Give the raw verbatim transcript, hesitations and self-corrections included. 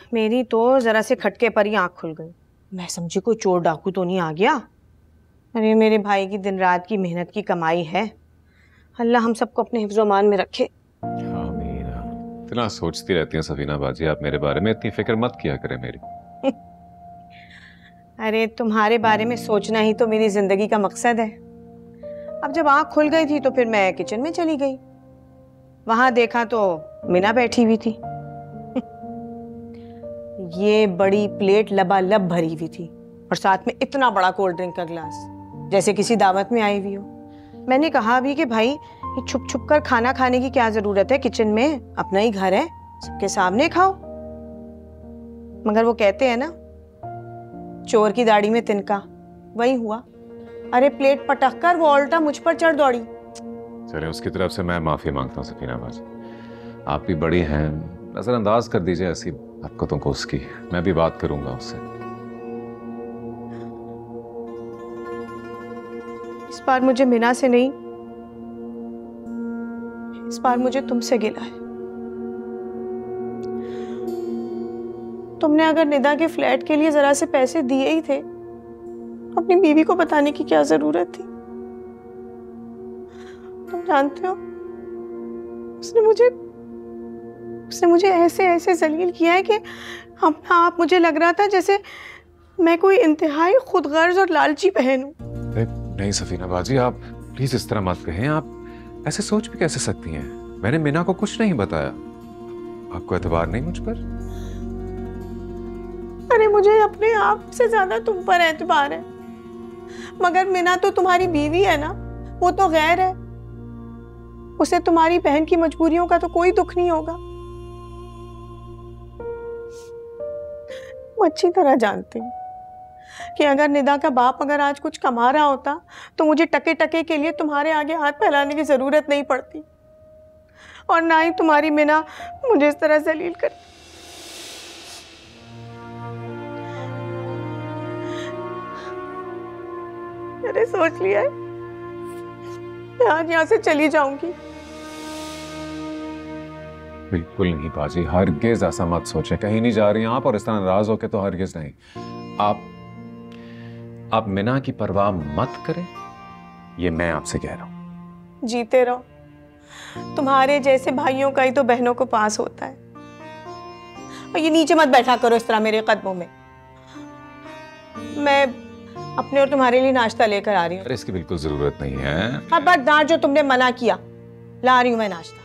मेरी तो जरा से खटके पर ही आंख खुल गई। मैं समझी कोई चोर डाकू तो नहीं आ गया। अरे मेरे भाई की दिन रात की मेहनत की कमाई है। अल्लाह हम सबको अपने हिफ्ज़-ओ-मान में रखे। हाँ मीरा, इतना सोचती रहती हैं सफीना बाजी आप मेरे बारे में, इतनी फिक्र मत किया करें मेरी। अरे तुम्हारे बारे में सोचना ही तो मेरी जिंदगी का मकसद है। अब जब आंख खुल गई थी तो फिर मैं किचन में चली गई। वहां देखा तो मीना बैठी हुई थी। ये बड़ी प्लेट लबालब भरी हुई थी और साथ में इतना बड़ा कोल्ड ड्रिंक का गिलास, जैसे किसी दावत में आई हुई हो। मैंने कहा भी कि भाई ये छुप छुप कर खाना खाने की क्या जरूरत है, किचन में अपना ही घर है, सबके सामने खाओ। मगर वो कहते हैं ना, चोर की दाढ़ी में तिनका, वही हुआ। अरे प्लेट पटक कर वो उल्टा मुझ पर चढ़ दौड़ी। चले उसकी तरफ से मैं माफी मांगता हूँ सफीना बाजी, आप भी बड़ी हैं, नजरअंदाज कर दीजिए ऐसी हरकतों को उसकी। मैं भी बात करूंगा उससे। इस बार मुझे मीना से नहीं, इस बार मुझे तुमसे गिला है। तुमने अगर निदा के फ्लैट के लिए जरा से पैसे दिए ही थे, अपनी बीवी को बताने की क्या जरूरत थी? तुम जानते हो, उसने मुझे उसने मुझे ऐसे ऐसे जलील किया है कि अपना आप मुझे लग रहा था जैसे मैं कोई इंतहाई खुदगर्ज और लालची बहन हूं। नहीं सफीना बाजी, आप प्लीज इस तरह मत कहें। आप ऐसे सोच भी कैसे सकती हैं? मैंने मीना को कुछ नहीं बताया। आपको एतबार नहीं मुझ पर? अरे मुझे अपने आप से ज्यादा तुम पर एतबार है। मगर मीना तो तुम्हारी बीवी है ना, वो तो गैर है। उसे तुम्हारी बहन की मजबूरियों का तो कोई दुख नहीं होगा। वो अच्छी तरह जानती हूँ कि अगर निदा का बाप अगर आज कुछ कमा रहा होता तो मुझे टके टके के लिए तुम्हारे आगे हाथ फैलाने की जरूरत नहीं पड़ती, और ना ही तुम्हारी मीना मुझे इस तरह जलील करती। मैंने सोच लिया है मैं आज यहाँ से चली जाऊंगी। बिल्कुल नहीं बाजी, हरगिज ऐसा मत सोचे। कहीं नहीं जा रही हैं आप, और इस तरह नाराज होके तो हरगिज नहीं। आप आप मीना की परवाह मत करें, ये मैं आपसे कह रहा हूं। जीते रहो, तुम्हारे जैसे भाइयों का ही तो बहनों को पास होता है। और ये नीचे मत बैठा करो इस तरह मेरे कदमों में। मैं अपने और तुम्हारे लिए नाश्ता लेकर आ रही हूँ। अरे इसकी बिल्कुल जरूरत नहीं है। खबरदार, जो तुमने मना किया, ला रही हूँ मैं नाश्ता।